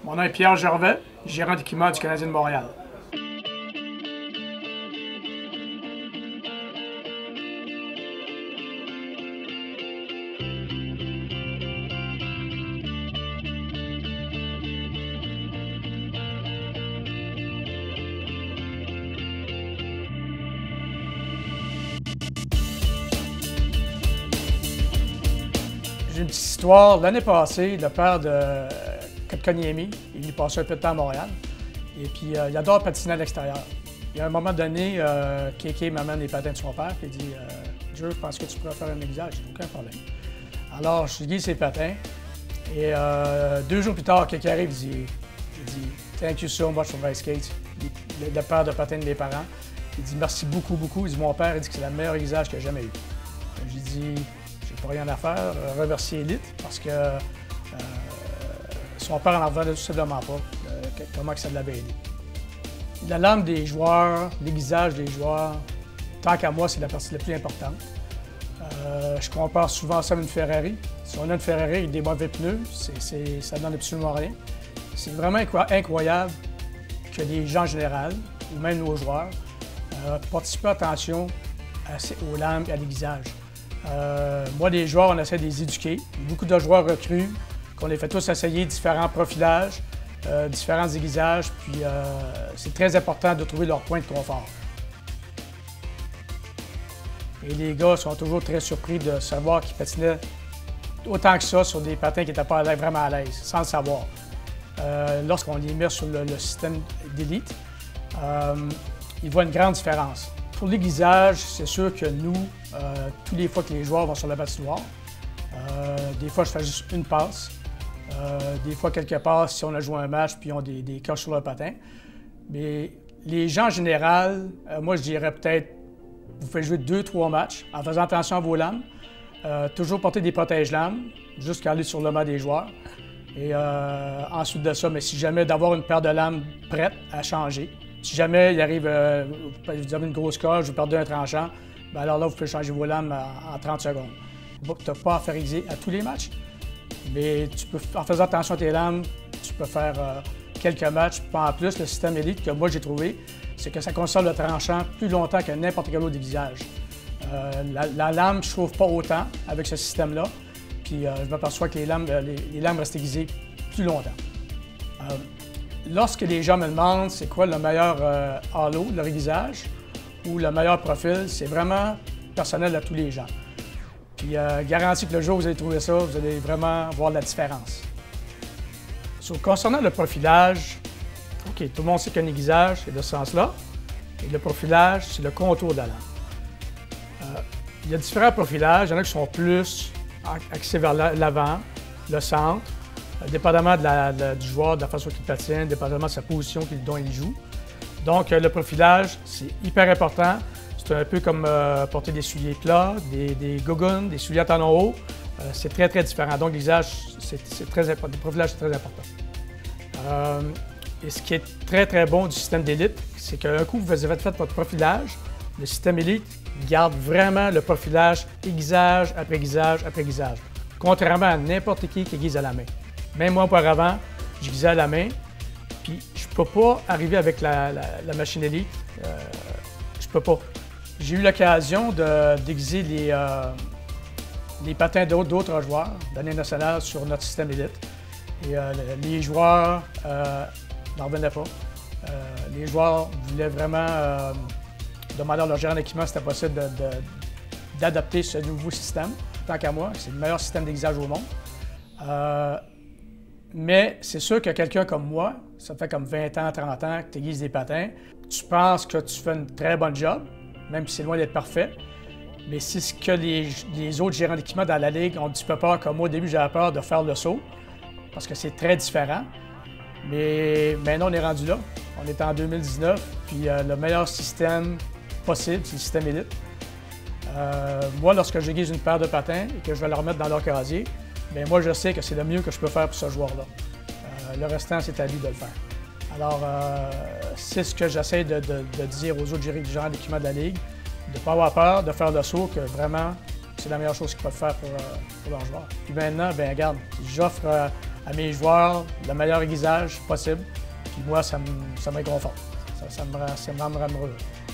Mon nom est Pierre Gervais, gérant d'équipement du Canadien de Montréal. J'ai une petite histoire. L'année passée, le père de Kotkaniemi est venu passer un peu de temps à Montréal. Et puis, il adore patiner à l'extérieur. Il y a un moment donné, Kéké m'amène les patins de son père et dit Joe, je pense que tu pourrais faire un aiguisage. J'ai aucun problème. Alors, je guide ses patins. Et 2 jours plus tard, Kéké arrive et dit Thank you so much for my skates. Le père de patins de mes parents. Il dit merci beaucoup, beaucoup. Il dit mon père, il dit que c'est le meilleur aiguisage que j'ai jamais eu. J'ai dit j'ai pas rien à faire, remercier Elite parce que son père n'en revenait tout simplement pas, comment que ça l'avait aidé. La lame des joueurs, l'aiguisage des joueurs, tant qu'à moi, c'est la partie la plus importante. Je compare souvent ça à une Ferrari. Si on a une Ferrari avec des mauvais pneus, ça donne absolument rien. C'est vraiment incroyable que les gens en général, ou même nos joueurs, portent peu attention aux lames et à l'aiguisage. Moi, les joueurs, on essaie de les éduquer. Beaucoup de joueurs recrues, qu'on les fait tous essayer différents profilages, différents aiguisages, puis c'est très important de trouver leur point de confort. Et les gars sont toujours très surpris de savoir qu'ils patinaient autant que ça sur des patins qui n'étaient pas vraiment à l'aise, sans le savoir. Lorsqu'on les met sur le système d'élite, ils voient une grande différence. Pour l'aiguisage, c'est sûr que nous, tous les fois que les joueurs vont sur la patinoire, des fois je fais juste une passe, des fois quelques passes si on a joué un match puis ils ont des coches sur le patin. Mais les gens en général, moi je dirais peut-être, vous faites jouer 2-3 matchs en faisant attention à vos lames, toujours porter des protège-lames jusqu'à aller sur le mât des joueurs. Et ensuite de ça, mais si jamais d'avoir une paire de lames prête à changer. Si jamais il arrive, vous avez une grosse coche, vous perdez un tranchant, bien alors là, vous pouvez changer vos lames en 30 secondes. Tu n'as pas à faire aiguiser à tous les matchs, mais tu peux, en faisant attention à tes lames, tu peux faire quelques matchs. Puis en plus, le système Elite que moi j'ai trouvé, c'est que ça conserve le tranchant plus longtemps que n'importe quel autre aiguisage. La lame ne chauffe pas autant avec ce système-là, puis je m'aperçois que les lames restent aiguisées plus longtemps. Lorsque les gens me demandent c'est quoi le meilleur halo, leur aiguisage, ou le meilleur profil, c'est vraiment personnel à tous les gens. Puis garantis que le jour où vous allez trouver ça, vous allez vraiment voir la différence. Concernant le profilage, OK, tout le monde sait qu'un aiguisage, c'est de ce sens-là, et le profilage, c'est le contour de la lame. Il y a différents profilages, il y en a qui sont plus axés vers l'avant, le centre, dépendamment du joueur, de la façon qu'il patine, dépendamment de sa position dont il joue. Donc, le profilage, c'est hyper important. C'est un peu comme porter des souliers plats, des gogoons, des souliers à talons hauts. C'est très, très différent. Donc, l'aiguisage, c'est très important. Le profilage, c'est très important. Et ce qui est très, très bon du système d'élite, c'est qu'un coup, vous avez fait votre profilage, le système élite garde vraiment le profilage aiguisage après aiguisage après aiguisage, contrairement à n'importe qui aiguise à la main. Même moi, auparavant, j'aiguisais à la main, puis je peux pas arriver avec la machine Elite. Je peux pas. J'ai eu l'occasion d'aiguiser les patins d'autres joueurs d'année nationale sur notre système Elite. Et les joueurs n'en revenaient pas. Les joueurs voulaient vraiment demander à leur gérant d'équipement si c'était possible d'adapter ce nouveau système. Tant qu'à moi, c'est le meilleur système d'aiguisage au monde. Mais c'est sûr que quelqu'un comme moi, ça fait comme 20 ans, 30 ans que tu aiguises des patins, tu penses que tu fais une très bonne job, même si c'est loin d'être parfait. Mais c'est ce que les autres gérants d'équipement dans la Ligue ont un petit peu peur, comme moi au début j'avais peur de faire le saut, parce que c'est très différent. Mais maintenant on est rendu là, on est en 2019, puis le meilleur système possible, c'est le système Elite. Moi, lorsque j'aiguise une paire de patins et que je vais la remettre dans leur casier, bien, moi, je sais que c'est le mieux que je peux faire pour ce joueur-là. Le restant, c'est à lui de le faire. Alors, c'est ce que j'essaie de dire aux autres gérants d'équipement de la Ligue, de ne pas avoir peur, de faire le saut, que vraiment, c'est la meilleure chose qu'ils peuvent faire pour leurs joueurs. Puis maintenant, bien, regarde, j'offre à mes joueurs le meilleur aiguisage possible. Puis moi, ça me réconforte. Ça me rend heureux.